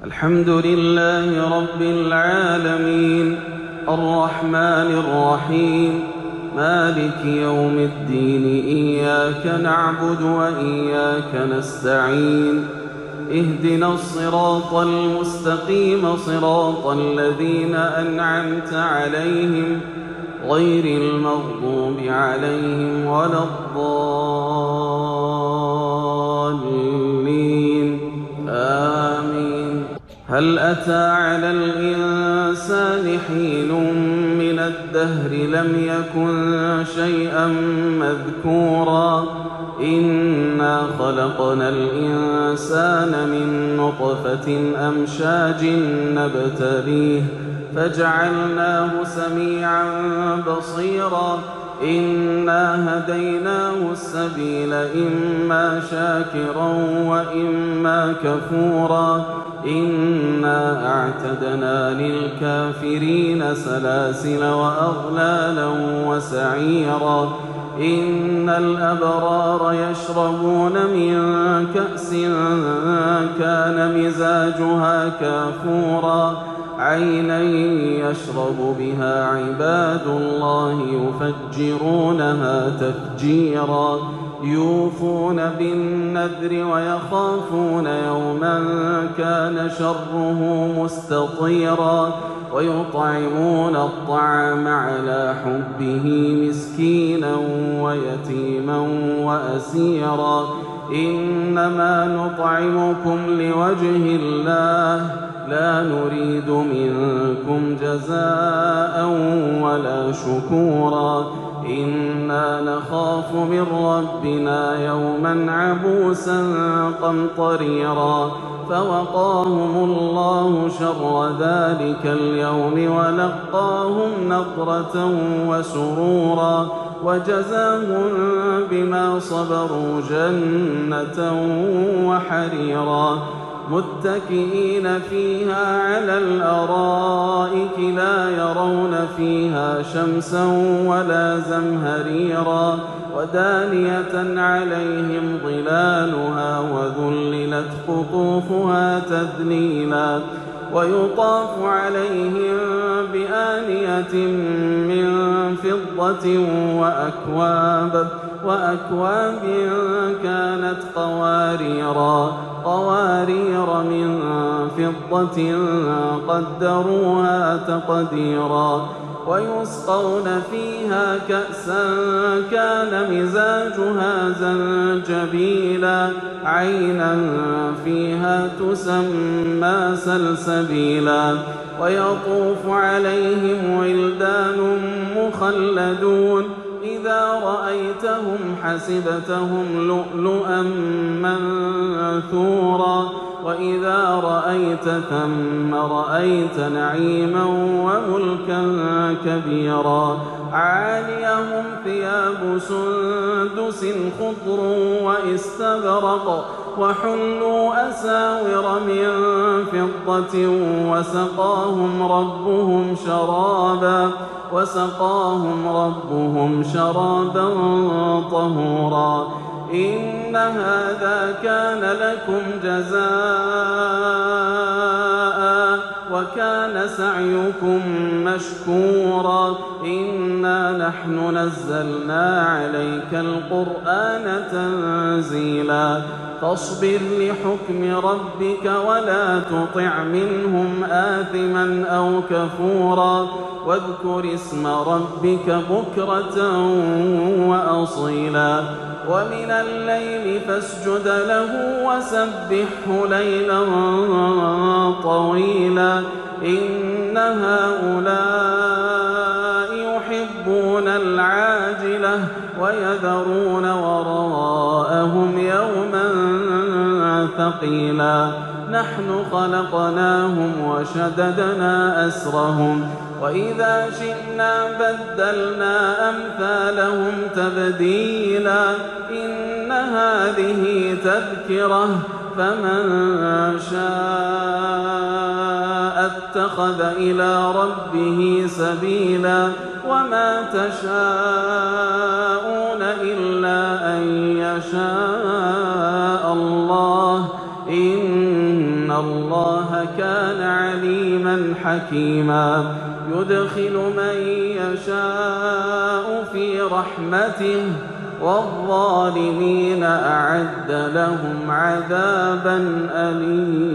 الحمد لله رب العالمين الرحمن الرحيم مالك يوم الدين إياك نعبد وإياك نستعين اهدنا الصراط المستقيم صراط الذين أنعمت عليهم غير المغضوب عليهم ولا الضالين آمين. هل أتى على الإنسان حين من الدهر لم يكن شيئا مذكورا إنا خلقنا الإنسان من نطفة أمشاج نبتليه فجعلناه سميعا بصيرا إنا هديناه السبيل إما شاكرا وإما كفورا إنا أعتدنا للكافرين سلاسل وأغلالا وسعيرا إن الأبرار يشربون من كأس كان مزاجها كافورا عينا يشرب بها عباد الله يفجرونها تفجيرا يوفون بالنذر ويخافون يوما كان شره مستطيرا ويطعمون الطعام على حبه مسكينا ويتيما وأسيرا إنما نطعمكم لوجه الله لا نريد منكم جزاء ولا شكورا إنا نخاف من ربنا يوما عبوسا قمطريرا فوقاهم الله شر ذلك اليوم ولقاهم نضرة وسرورا وجزاهم بما صبروا جنة وحريرا متكئين فيها على الأرائك لا يرون فيها شمسا ولا زمهريرا ودانية عليهم ظلالها وذللت قطوفها تذليلا ويطاف عليهم بآنية من فضة وأكواب كانت قوارير من فضة قدروها تقديرا ويسقون فيها كأسا كان مزاجها زنجبيلا عينا فيها تسمى سلسبيلا ويطوف عليهم ولدان مخلدون إذا رأيتهم حسبتهم لؤلؤا منثورا وإذا رأيت ثم رأيت نعيما وملكا كبيرا عاليهم ثياب سندس خضر وإستبرق وحلوا أساور من فضة وسقاهم ربهم شرابا طهورا إن هذا كان لكم جزاء وكان سعيكم مشكورا إنا نحن نزلنا عليك القرآن تنزيلا فاصبر لحكم ربك ولا تطع منهم آثما أو كفورا واذكر اسم ربك بكرة وأصيلا ومن الليل فاسجد له وسبحه ليلا طويلا إن هؤلاء يحبون العاجلة ويذرون وراءهم يوما ثقيلا نحن خلقناهم وشددنا أسرهم وإذا شئنا بدلنا أمثالهم تبديلا إن هذه تذكرة فمن شاء اتخذ إلى ربه سبيلا وما تشاءون إلا أن يشاء الله إن الله وكان عليما حكيما يدخل من يشاء في رحمته والظالمين أعد لهم عذابا أليما.